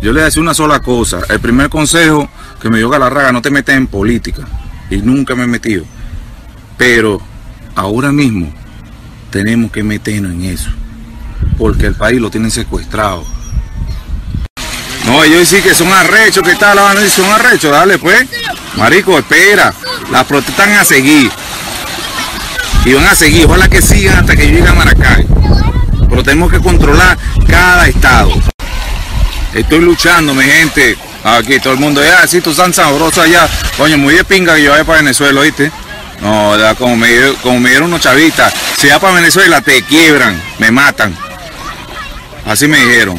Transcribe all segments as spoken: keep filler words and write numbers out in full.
Yo le decía una sola cosa. El primer consejo que me dio Galarraga: no te metas en política. Y nunca me he metido. Pero ahora mismo tenemos que meternos en eso, porque el país lo tienen secuestrado. No, ellos dicen que son arrechos, ¿qué tal? Van a decir son arrechos, dale pues. Marico, espera. Las protestas van a seguir. Y van a seguir, ojalá que sigan hasta que yo llegue a Maracay. Pero tenemos que controlar cada estado. Estoy luchando, mi gente. Aquí todo el mundo, ya, si tú estás sabroso allá. Coño, muy de pinga que yo vaya para Venezuela, ¿oíste? No, como me, como me dieron unos chavistas, si vas para Venezuela te quiebran, me matan. Así me dijeron.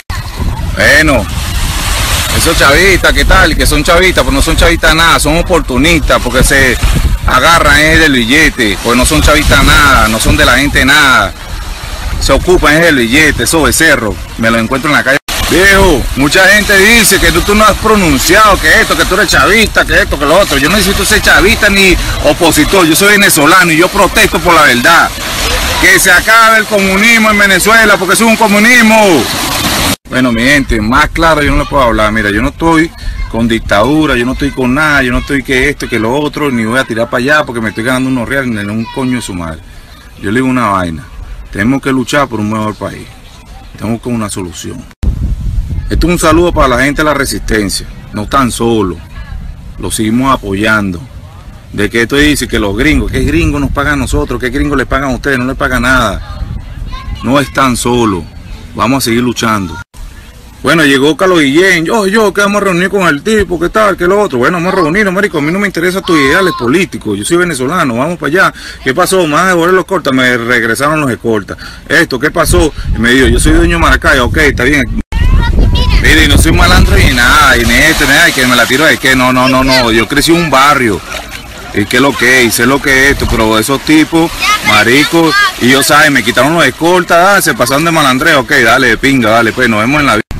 Bueno, esos chavistas, ¿qué tal? Que son chavistas, pues no son chavistas nada, son oportunistas, porque se agarran es del billete, pues no son chavistas nada, no son de la gente nada. Se ocupan es del billete, esos becerros, me lo encuentro en la calle. Viejo, mucha gente dice que tú, tú no has pronunciado que esto, que tú eres chavista, que esto, que lo otro. Yo no necesito ser chavista ni opositor, yo soy venezolano y yo protesto por la verdad. Que se acabe el comunismo en Venezuela, porque eso es un comunismo. Bueno, mi gente, más claro yo no le puedo hablar. Mira, yo no estoy con dictadura, yo no estoy con nada, yo no estoy que esto, que lo otro, ni voy a tirar para allá porque me estoy ganando unos reales ni un coño de su madre. Yo le digo una vaina, tenemos que luchar por un mejor país, tenemos que una solución. Esto es un saludo para la gente de la resistencia, no están solos, los seguimos apoyando. De que esto dice que los gringos, ¿qué gringos nos pagan a nosotros? ¿Qué gringos les pagan a ustedes? No les pagan nada, no están solos, vamos a seguir luchando. Bueno, llegó Carlos Guillén, yo, yo, que vamos a reunir con el tipo, ¿qué tal? ¿Qué lo otro? Bueno, vamos a reunirnos, marico, a mí no me interesan tus ideales políticos, yo soy venezolano, vamos para allá. ¿Qué pasó? Me van a devolver los escoltas, me regresaron los escoltas. Esto, ¿qué pasó? Y me dijo, yo soy dueño de Maracay, ok, está bien. Mire, y no soy malandro ni nada, y ni esto, ni nada, y que me la tiro de que no, no, no, no, yo crecí en un barrio, y que lo que es, sé lo que es esto, pero esos tipos, maricos, y yo saben, me quitaron los escoltas, ah, se pasaron de malandreo, ok, dale, de pinga, dale, pues, nos vemos en la vida.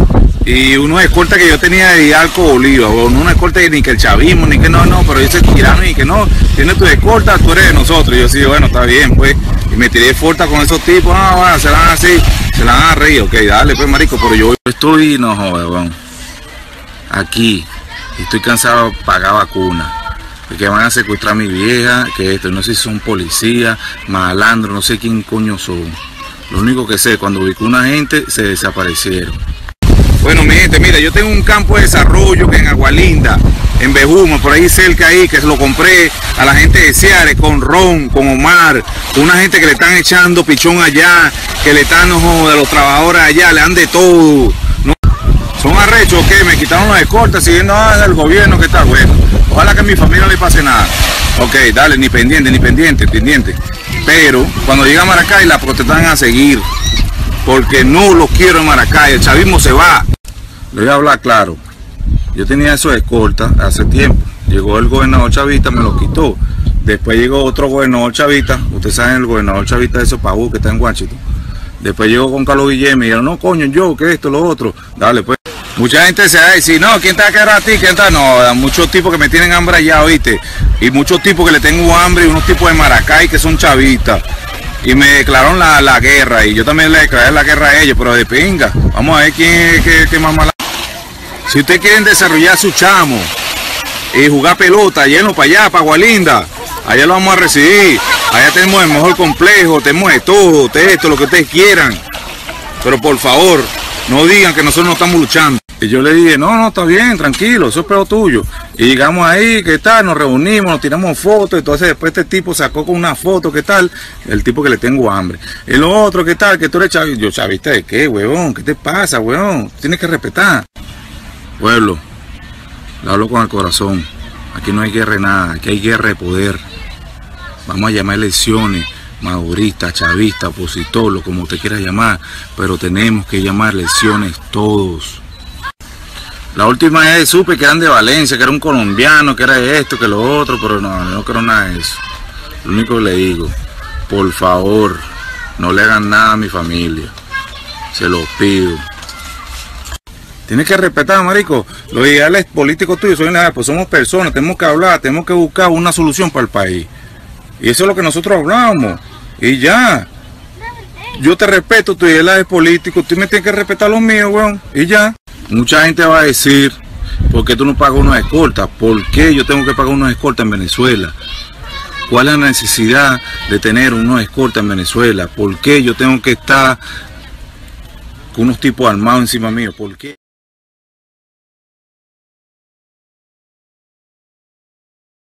Y unos escoltas que yo tenía de Alco Bolívar, o no una escolta ni que el chavismo, ni que no, no, pero ellos se tiraron y que no, tienes tu escolta, tú eres de nosotros, y yo sí, bueno, está bien, pues, y me tiré fuerza con esos tipos, ah, bueno, se la van así, se la van a reír, ok, dale, pues, marico, pero yo estoy, no joder, bueno, aquí, estoy cansado de pagar vacunas, que van a secuestrar a mi vieja, que esto, no sé si son policías, malandros, no sé quién coño son, lo único que sé, cuando ubicó una gente, se desaparecieron. Bueno, mi gente, mira, yo tengo un campo de desarrollo que en Agualinda, en Bejuma, por ahí cerca ahí, que se lo compré a la gente de Ciares, con Ron, con Omar, con una gente que le están echando pichón allá, que le están, ojo, de los trabajadores allá, le dan de todo. ¿No? Son arrechos, que me quitaron los escoltas, siguiendo al gobierno, que está bueno. Ojalá que a mi familia no le pase nada. Ok, dale, ni pendiente, ni pendiente, pendiente. Pero cuando llega a Maracay, la protestas van a seguir. Porque no los quiero en Maracay, el chavismo se va. Le voy a hablar claro. Yo tenía esos escoltas hace tiempo. Llegó el gobernador chavista, me los quitó. Después llegó otro gobernador chavista. Ustedes saben el gobernador chavista de Sopabú, que está en Washington. Después llegó con Carlos Guillén, me dijeron, no coño, yo, que esto, lo otro. Dale pues. Mucha gente se va a decir, no, ¿quién te va a quedar a ti? ¿Quién está? No, muchos tipos que me tienen hambre allá, ¿oíste? Y muchos tipos que le tengo hambre y unos tipos de Maracay que son chavistas. Y me declararon la, la guerra y yo también le declaré la guerra a ellos, pero de pinga. Vamos a ver quién es más mala. Si ustedes quieren desarrollar su chamo y jugar pelota, llévenlo para allá, para Agualinda. Allá lo vamos a recibir. Allá tenemos el mejor complejo, tenemos de todo, de esto, lo que ustedes quieran. Pero por favor, no digan que nosotros no estamos luchando. Y yo le dije, no, no, está bien, tranquilo, eso es peor tuyo. Y llegamos ahí, ¿qué tal? Nos reunimos, nos tiramos fotos, entonces después este tipo sacó con una foto, ¿qué tal? El tipo que le tengo hambre. Y lo otro, ¿qué tal? Que tú eres chavista. Yo, ¿chavista de qué, huevón? ¿Qué te pasa, huevón? Tienes que respetar. Pueblo, le hablo con el corazón. Aquí no hay guerra de nada, aquí hay guerra de poder. Vamos a llamar elecciones, madurista, chavista, opositor, lo como usted quiera llamar, pero tenemos que llamar elecciones todos. La última vez supe que eran de Valencia, que era un colombiano, que era esto, que lo otro, pero no, no creo nada de eso. Lo único que le digo, por favor, no le hagan nada a mi familia. Se los pido. Tienes que respetar, marico, los ideales políticos tuyos son nada, pues somos personas, tenemos que hablar, tenemos que buscar una solución para el país. Y eso es lo que nosotros hablamos. Y ya. Yo te respeto tus ideales políticos, tú me tienes que respetar los míos, weón. Y ya. Mucha gente va a decir, ¿por qué tú no pagas unos escoltas? ¿Por qué yo tengo que pagar unos escoltas en Venezuela? ¿Cuál es la necesidad de tener unos escoltas en Venezuela? ¿Por qué yo tengo que estar con unos tipos armados encima mío? ¿Por qué?